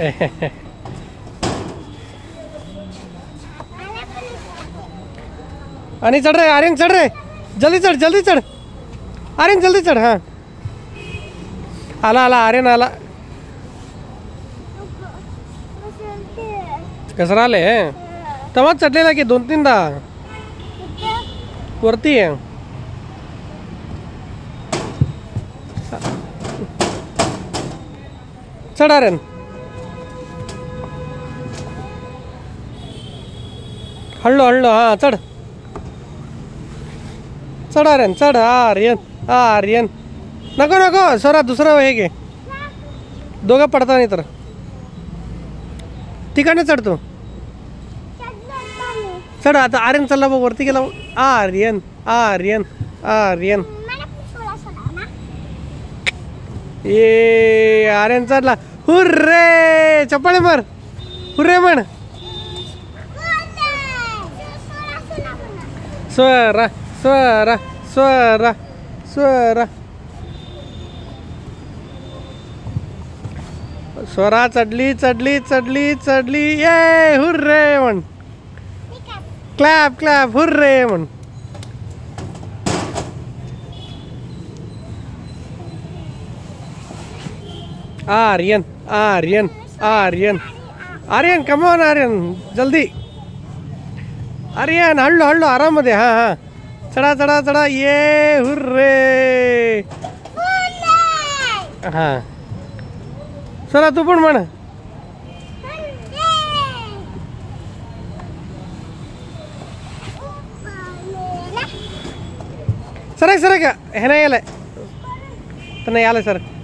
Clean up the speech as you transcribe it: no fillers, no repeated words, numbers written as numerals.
आणि चढ़ रे आर्यन, चढ़ रे, जल्दी चढ़ आर्यन, जल्दी चढ़. हाँ आला आला आर्यन आला. कसं आले तेव्हाच चढलेला की 2-3दा वरती आहे. चढ आर्यन. हळू हळू. हां चढ चढ आर्यन, चढ. आर्यन आर्यन नको नको स्वरा, दुसरं हे घे. दोघं पडता नाही तर तिकडनं चढतो. चढ आता. आर्यन चालला बघ वरती गेला. आर्यन आर्यन आर्यन. ये आर्यन चढला. हुर्रे, चप्पाळे मार. हुर्रे म्हण. स्वरा स्वरा स्वरा स्वरा स्वरा. चढली चढली चढली चढली. ये हुर्रे म्हण. Clap clap. हुर्रे म्हण. आर्यन आर्यन आर्यन आर्यन, कम ऑन आर्यन, जल्दी. आर्यन हळू हळू आराममध्ये. हां हां चढा चढा चढा. ये हुर्रे. हां चला तू पण म्हण. सरक सरक. हे नाही आलंय तर नाही आलं सर.